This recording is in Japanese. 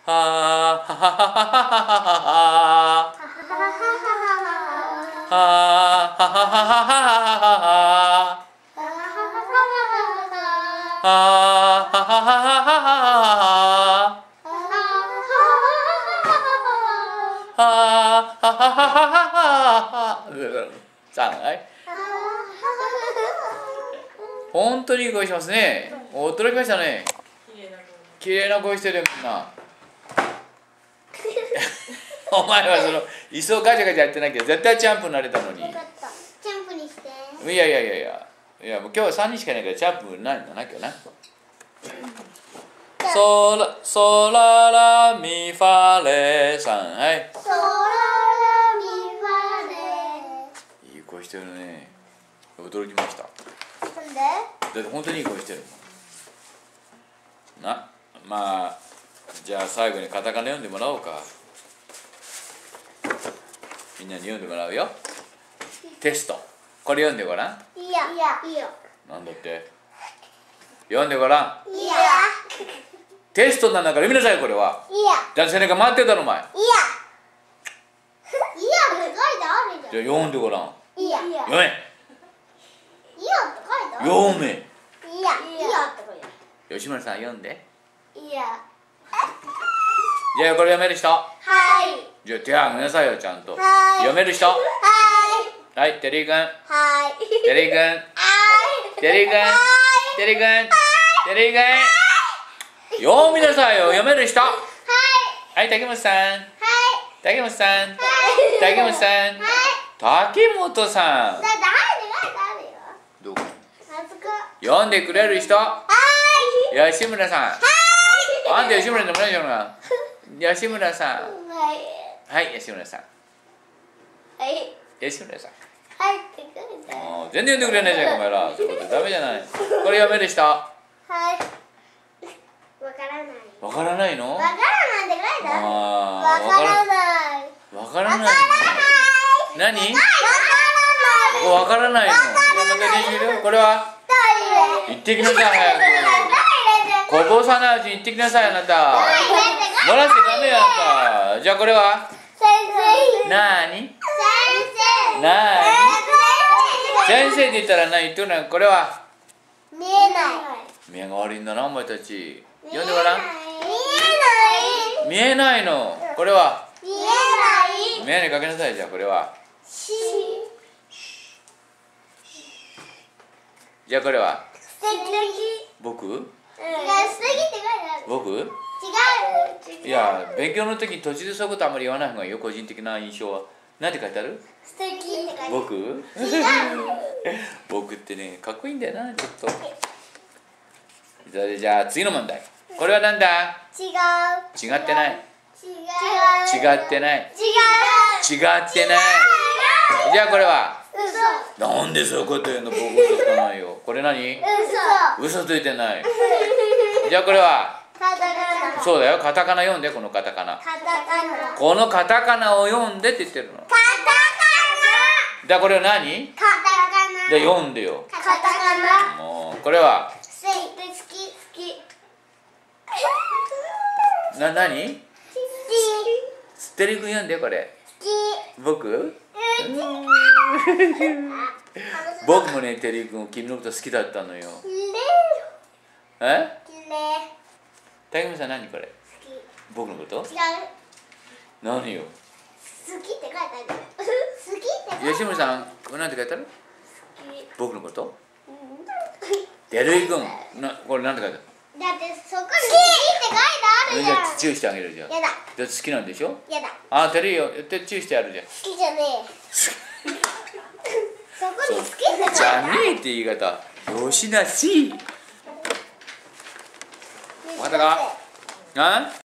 はははははははははは本当にいい声しますね。驚きましたね。綺麗な声してるよみんな。お前はその椅子をガチャガチャやってないけど絶対チャンプになれたのに。 分かった。チャンプにして。 いやいやいやいやいや、もう今日は3人しかいないからチャンプないんだな今日な。ソラソララミファレさん、はい。 ソララミファレ。 いい声してるね。驚きました。 なんで？ だって本当にいい声してるもんな。まあじゃあ最後にカタカナ読んでもらおうか。みんなに読んでもらうよ。テスト、これ読んでごらん。 いいよいいよ。 なんだって、読んでごらん。 いいよテストなんだから読みなさい。これはいいよだって背中回ってるだろお前。 いいよいいよって書いてあるじゃん。 じゃあ読んでごらん。 いいよ読め。 いいよって書いてある。 読め。 いいよいいよって書いてある。 吉村さん読んで。 いいよ。 じゃあこれ読める人。 はい。 じゃあ手を挙げなさいよちゃんと。 はい読める人。 はい。 はい、テリー君。 はいテリー君。 はいテリー君。テリー君。テリー君。読みなさいよ。読める人。はい、竹本さん。竹本さん。竹本さん。竹本さん。どこ？読んでくれる人。吉村さん。あんた吉村でもないじゃんか。吉村さん。はい、吉村さん。吉村さん。もう全然読んでくれないじゃん、お前ら。そういうことダメじゃない。これ読める人。わからないの？わからないの？何？わからないの？また練習する？これは？行ってきなさい、早く。こぼさないうちに行ってきなさい、あなた。漏らしちゃダメよ、あなた。じゃあこれは？なーに？なーに？先生って言ったら何言ってるの？これは？ 見えない。 目が悪いんだな、お前たち。読んでごらん。 見見えないの。これは？ えない。 眼鏡かけなさい。じゃあこれは？じゃあこれは？ 素敵。 僕？ 素敵って書いてある。 僕？ 違う。 いや、勉強の時途中でそういうことあんまり言わない方がいいよ、個人的な印象は。なんて書いてある？ 素敵って書いてある。 僕？ 違う。 僕ってね、かっこいいんだよな、ちょっと。それでじゃあ次の問題。これはなんだ？ 違う。 違ってない。 違う。 違ってない。 違う。 違ってない。じゃあこれは？ 嘘。 なんでそういうこと言うの？僕嘘つかないよ。これ何？嘘ついてない。じゃあこれは？ カタカナ。 そうだよ、カタカナ読んで、このカタカナ。 カタカナ。 このカタカナを読んでって言ってるの。 カタカじゃあこれは何？ ナ。カタカナ。 で読んでよ。 カタカナ。 もうこれは？ 好き。 何？ステリ君読んでこれ。僕？僕もね、テリー君君のこと好きだったのよ。え？竹本さん何これ？僕のこと？ 違う。 何よ？ 好きって書いてある。好きって書いてある。 吉村さん、これなんて書いてある？僕のこと？テリー君、これなんて書いてある？ だってそこに好きって書いてあるじゃん。 じゃあチューしてあげるじゃん。 やだ。 だって好きなんでしょ？ やだ。 あ、テリーよ、チューしてやるじゃん。 好きじゃねえ。そこに好きって書いてじある。 ゃねえって言い方。よしなし。わかったか？あ？